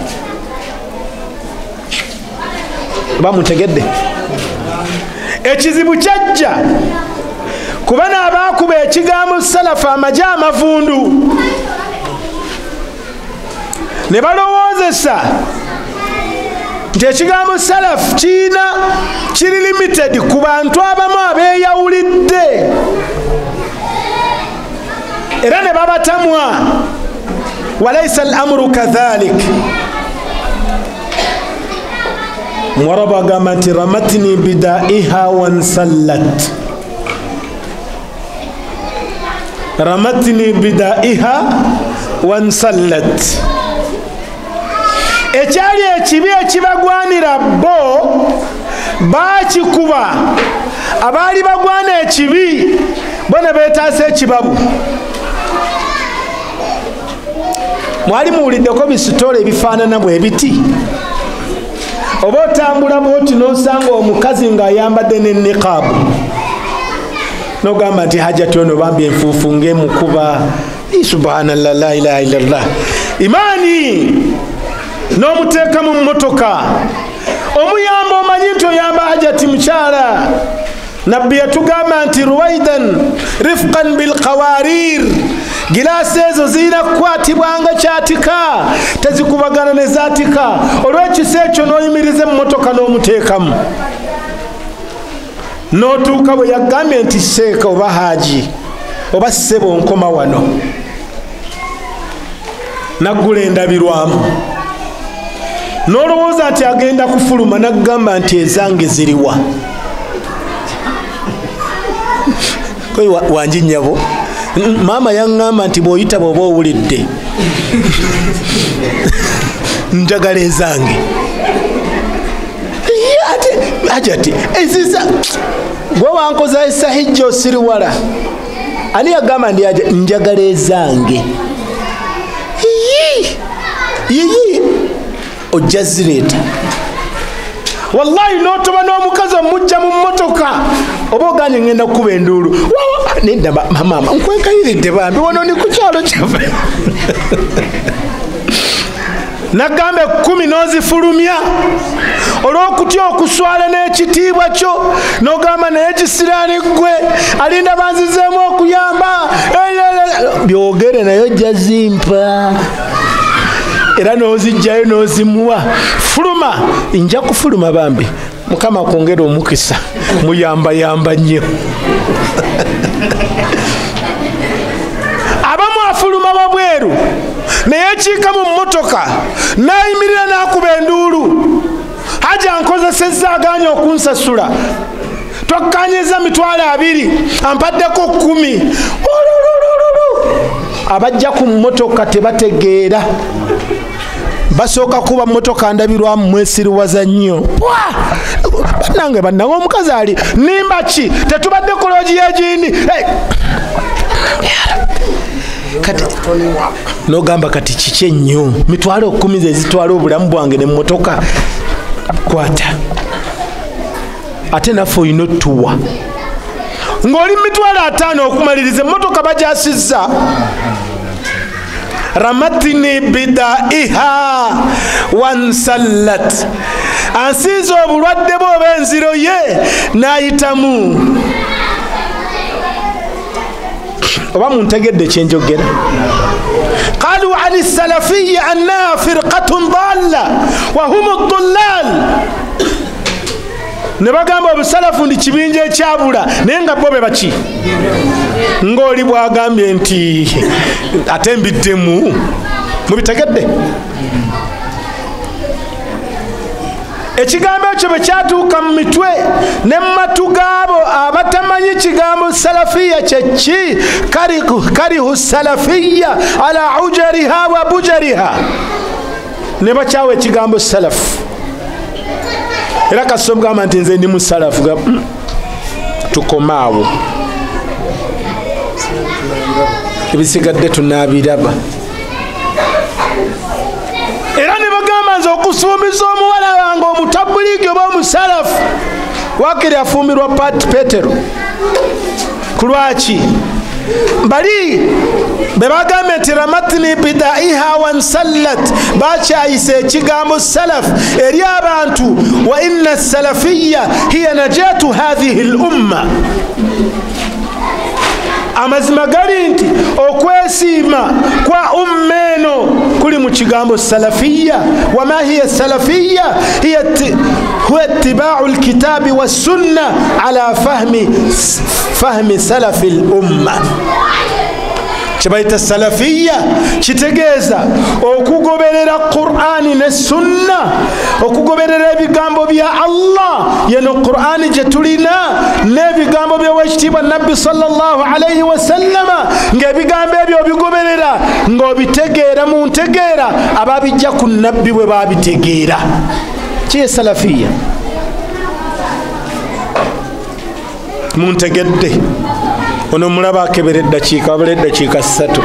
S1: bamutegedde ekizibu kyajja kuba n'abaakuba ekigambo salafu amagye amavundu ne balowoozesa nti ekigambo salafu kiina kiri limited ku bantu abamu abeeyawulidde era ne babatamwa. Walaysa al-amru kadhalik. Mwarabu agamba nti ramatni bidaiha wansallat, ramatni bidaiha wansallat. Ekyali ekibi ekibagwanira bo bakikuba, abaali bagwana ekibi bo ne beetaasa ekibabu. Mwali muwuliddeko bisitole ebifaanana bwe biti? Oba otambula bwoti n'osanga omukazi ng'ayambadde ne niqaabu n'ogamba nti hajjati ono bambi enfuufu ng'emukuba. Subhanallah, la ilaha illallah. Imaani n'omuteeka mu mmotoka omuyamba omanyi nti oyamba hajjati mukyala. Nabbi yatugamba nti ruwaidan rifqan bilqawarir, gilaasi ezo zirina kukwatibwanga kyatika tezikubagana ne zaatika. Olw'ekisa ekyo n'oyimiriza emmotoka n'omuteekamu n'otuuka bwe yagambye nti sheeka oba haaji oba ssebo nkoma wano, naggula endabirwamu n'olowooza nti agenda kufuluma n'agamba nti ezange ziriwa. Kwe wanji nnyabo maama yaŋŋamba nti bw'oyita bw'oba owulidde njagala ezange. Ate ati eziza gwe wankoza esahijja osiriwala. Ani yagamba ndi njagala ezange? Yiyi ojja zireeta. Wallahi n'otoba n'omukazi omujja mu mmotoka oba oganye ngenda kukuba enduulu. Nedda maama nkwenkayiridde bambi wano ndi ku kyalo kyaffe. Nagambe kumi n'ozifulumya olw'okutya okuswala n'ekitiibwa kyo n'ogamba naye kisiraani ggwe alinda banzizeemu okuyamba. byogere nayo jazimpa era nozijjayo nozimuwa fuluma nja kufuluma bambi mukama kwongera omukisa muyamba yamba nnyo abamu afuluma wabweru naye kiika mu mmotoka nayimirira nakuba enduulu haja nkozesezza aganya okunsasula twakkanyiza mitwalo abiri ampaddeko kumi abajja ku mmotoka tebategeera basooka kuba mmotoka ndabirwamu mwesiriwaza nnyo bannange bannange omukazi ali nimba ki tetubadde kologi yegini hey. Kati nogamba kati kiki ennyo mitwalo kumi zezitwala obulamu bwange nemmotoka kwata ate naffe olina otuwa ng'oli mitwalo ataano okumaliriza emmotoka bajasizza ramatini bidaiha wansallat ansiiza obulwadde bwe oba enziro ye n'ayitamu oba muntegedde kyenjogera qalu ani salafiyya annaha firqatun dalla wa hum ad-dullal ne bagamba obusalafu ndi kibinja ekyabula naye nga bo be baki ng'oli bwagambye nti ate mbiddemu mubitegedde ekigambo ekyo bwe kyatuuka mu mitwe ne mu matu gaabo abatamanyi kigambo salafiya kyeki karihu salafiya ala ujariha wa bujariha ne bakyawa ekigambo salafu era kasita omugamba nti nze ndi musalafu tukomaawo ebisigadde tunaabiraba era ne bagamba nze okusuubiza omuwala wange omutabuliigi oba omusalafu wakiri afuumirwa Pat Petero ku lwaki bali be bagambye nti ramatni bidaiha wansallat bakyayisa ekigambo salaf eri abantu wa inna salafiyya hiya najatu hadhihi l umma amazima gali nti okwesiima kwa ummeno kuli mu kigambo salafiyya wama hiya salafiyya hiya huwa ittiba'u alkitabi wassunna ala fahmi fahmi salafi lumma kibayita salafiyya kitegeeza okugoberera Qur'ani ne sunna okugoberera ebigambo bya Allah yeno Qur'ani gye tulina n'ebigambo by'owekitiibwa nabbi sallallahu alayhi wa sallama ng'ebigambo ebyo obigoberera ng'obitegeera mu ntegeera ababijja ku nabbi bwe babitegeera kiye salafiyya mu ntegedde ono mulaba akebera eddakiika wabula eddakiika ssatu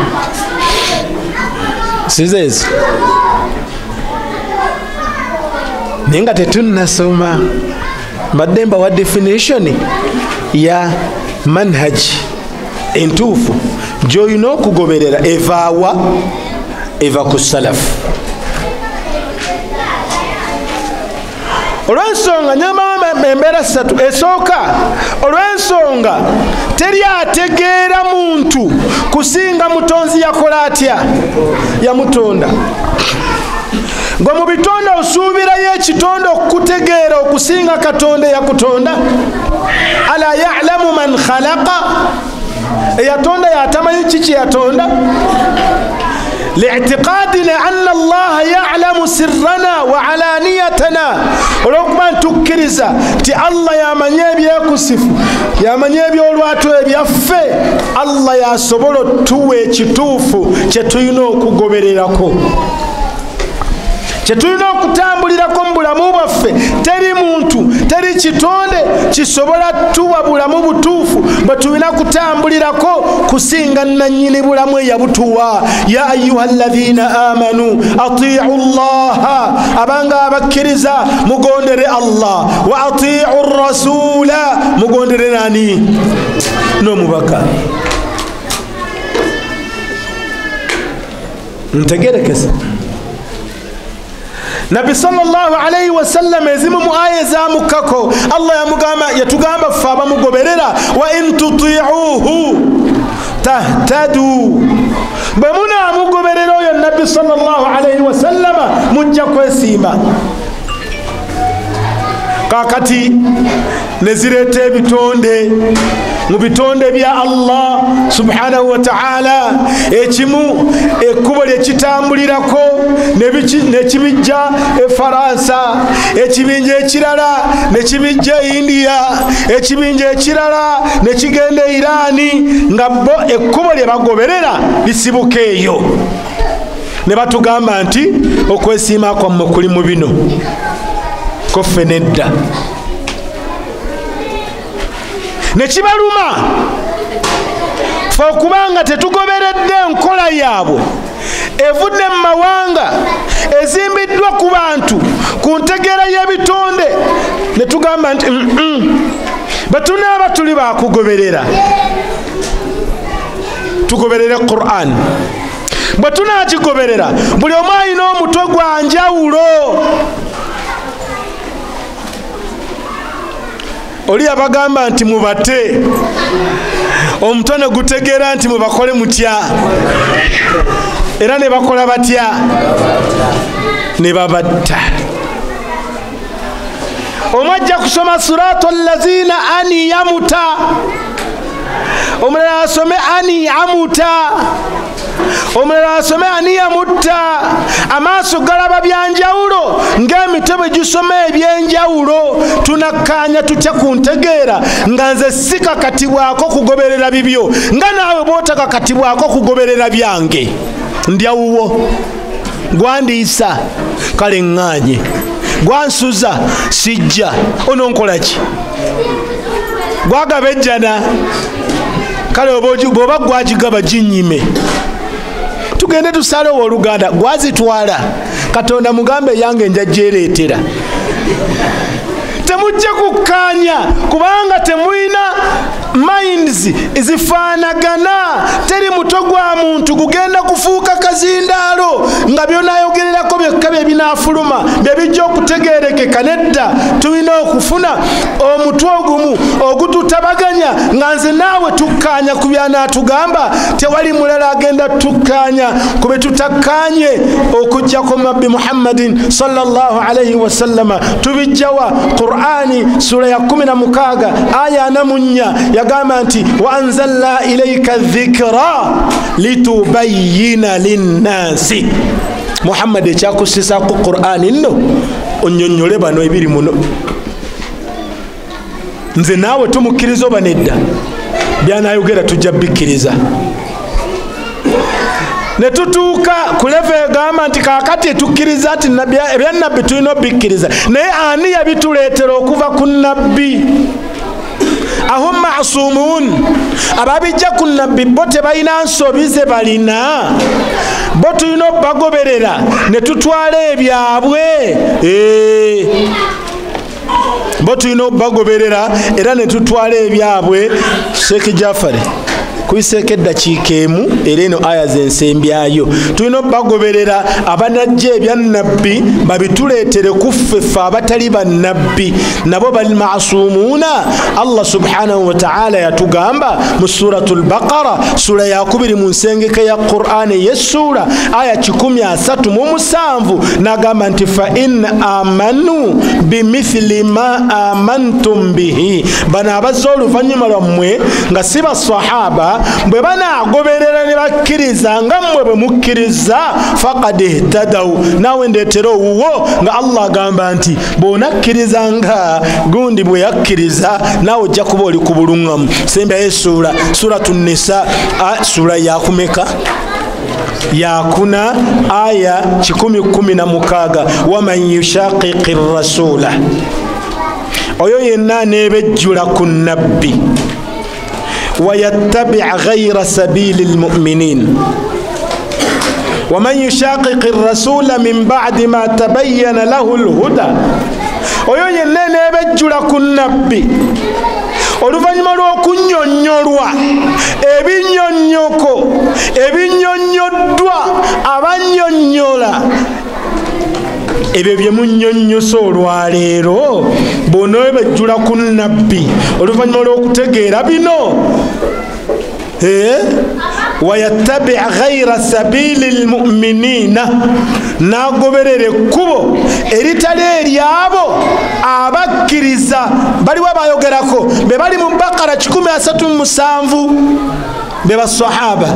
S1: sizeezi naye nga tetunnasoma mbadde mbawa definition ya manhaji entuufu gy'olina okugoberera evaawa eva ku salafu olw'ensonga nyamama embeera ssatu esooka olw'ensonga teri ategeera muntu kusinga mutonzi yakola atya yamutonda gwe mu bitonda osuubirayo ekitonda okukutegeera okusinga katonda eyakutonda ala ya'lamu man khalaqa eyatonda yatamanyi kiki yatonda لاعتقادنا أن الله يعلم سرنا وعلانيتنا ولكما تكرز تي الله يا من يبي يكسف يا من يبي olwatu ebyaffe Allah yasobola tuwe kituufu kye tulina okugobererako kye tulina okutambulirako mu bulamu bwaffe teri muntu teri kitonde kisobola tuwa bulamu butuufu bwe tulina kutambulirako kusinga nannyini bulamu eyabutuwa ya ayuha alladhina amanu atiu llaha abanga abakkiriza mugondere Allah wa atiu rasula mugondere nani n'omubaka ntegerekeza Nabi sallallahu alayhi wa sallam ezimu mu aya ezamukako Allah yamugamba yatugamba ffe abamugoberera wa in tuti'uhu tahtadu bwe munaamugoberera oyo nabbi sallallahu alayhi wa sallama mujja kwesiima. Kakati nezireeta ebitonde mu bitonde bya Allah subhanahu wa ta'ala, ekimu ekkubo lyekitambulirako nekibijja e Faransa, ekibinja ekirala nekibijja e India, ekibinja ekirala nekigenda e Irani, nga bo ekkubo lye bagoberera lisibuka eyo. Ne batugamba nti okwesiima kwammwe kuli mu bino. Ko ffe nedda nekibaluma fe okubanga tetugoberedde enkola yaabwe evudde mu mawanga ezimbiddwa ku bantu ku ntegeera y'ebitonde, ne tugamba nti bwe tunaaba tuli bakugoberera tugoberere Qur'an. Bwe tunaagigoberera buli omu alina omutwe gwa njawulo. Oli abagamba nti mubate omutwe ne gutegeera nti mubakole mutya, era ne bakola batya, ne babatta. Omwajja kusoma suratu allazina ani yamuta, omulala asome ani amuta, omulala asome ani yamutta. Amaaso galaba byanjawulo ng'emitwe gisoma ebyenjawulo. Tunakkaanya tutya ku ntegeera nga nze sikakatibwako kugoberera bibyo nga naawe bw'otakakatibwako kugoberera byange. Ndyawuwo gwandiisa kale ŋŋaanye, gwansuza sijja, ononkola ki? Gwagabejjana kale bw'oba gwagigaba ginnyime. Tugende tusalewo oluganda, gwazitwala Katonda mugambe yange njajja ereetera. Temujja kukkaanya kubanga temulina minds zifaanagana. Teri muto gwa muntu gugenda kufuuka kazindaalo nga byonayogererako byekka bye binaafuluma bye bijja okutegeerekeka. Nedda, tulina okufuna omutwe ogumu ogututabaganya nga nze naawe tukkaanya ku byanaatugamba. Tewali mulala agenda tukkaanya ku bye tutakkaanye okujjako nabbi Muhammadin sallallahu alayhi wa sallama. Tubijjawa Qur'ani sura ya kumi na mukaaga aya namunya yagamba nti wa anzalna ilayka dhikra litubayyina linnasi. Muhammad ekyakusisa ku Qur'ani nno onyonyole bano ebiri muno. Nze naawe tumukkiriza oba nedda? Byanayogera tujja bikkiriza. Ne tutuuka ku leve egamba nti kaakati tukkiriza nti ebya nabbi tulina obikkiriza, naye ani yabituleetera okuva ku nabbi? Ahum ma'sumun, ababijja ku nabbi bo tebalina nsobi ze balina, bo tulina obagoberera ne tutwala ebyabwe. Bo tulina obagoberera era ne tutwala ebyabwe. Sheikh Jafari kuiseeko eddakiika emu era eno aya zensembyayo. Tulina obagoberera abanajja ebya nabbi babituleetere kuffe ffe abatali bannabbi, nabo bali maasumuuna. Allah subhanahu wa ta'ala yatugamba mu suratul Baqara sura ya kubiri mu nsengeke ya Qur'ani y'essuura aya kikumi asatu mu musanvu n'agamba nti fa in amanu bimithli ma amantum bihi. Bano abazza oluvannyuma lwammwe nga si basahaba bwe banaagoberera ne bakkiriza nga mmwe bwe mukkiriza faqad ihtadaw. Naawe ndeetera owuwo nga Allah agamba nti bw'onakkiriza nga gundi bwe yakkiriza naawe ojja kuba oli ku buluŋŋamu. Sembyayo essuula suratu Nisa sura yakumeka yakuna aya kikumi kumi na mukaaga waman yushaqiqi rasula, oyo yenna neebejjula ku nabbi ويتبع غير سبيل المؤمنين ومن يشاقق الرسول من بعد ما تبين له الهدى. oyo yenna neebejjula ku nabbi oluvannyuma lw'okunnyonnyolwa ebinnyonnyoko ebinnyonnyoddwa abannyonnyola ebyo bye munnyonnyosa olwaleero. bw'onoobejjula ku nabbi oluvannyuma lw'okutegeera bino wayattabi' ghayra sabili lmuminina nagoberera ekkubo eritali eryabo abakkiriza. baliwo bayogerako be bali mu Bakara kikumi asatu mu musanvu be basahaba.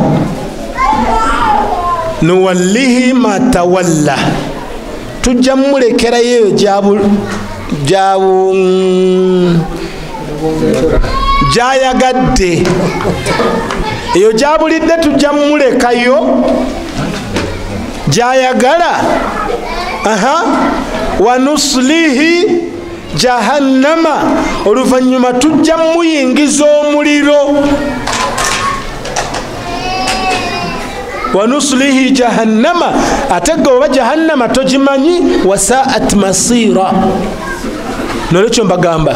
S1: nuwallihi ma tawalla, tujja mulekerayo jabu jabu jayagadde eyo jabulidde tujja mulekayo jayagala. aha wa nuslihi jahannama, oluvanyuma tujja muyingiza omuliro. wa nuslihi jahannama, ate goba jahannama togimanyi, wasaat masira. nolwekyo mbagamba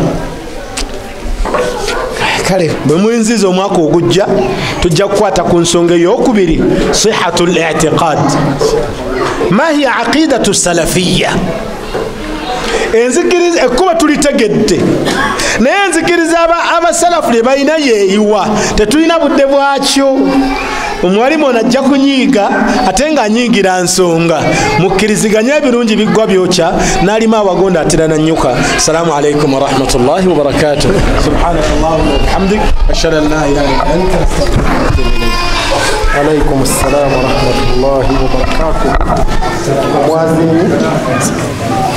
S1: kale bwe muyinziza omwaka ogujja tujja kukwata ku nsonga ey'okubiri, sihatu l-i'tiqad. ma hiya aqidatu salafiyya? enzikiriza ekkuba tulitegedde, naye enzikiriza abasalafu ne balina yeeyiwa, tetulina budde bwakyo. omwalimu ono ajja kunyiiga ate ng'anyiigira nsonga. mukkiriziganye ebirungi biggwa byokya, n'alimu awagonda atera nannyuka. Assalamu alaikum warahmatullahi wabarakatuh. subhanaka allahumma wa bihamdik ashhadu an la ilaha illa anta astaghfiruka wa atubu ilayk.
S2: Alaykum assalam wa rahmatullahi wa barakatuh.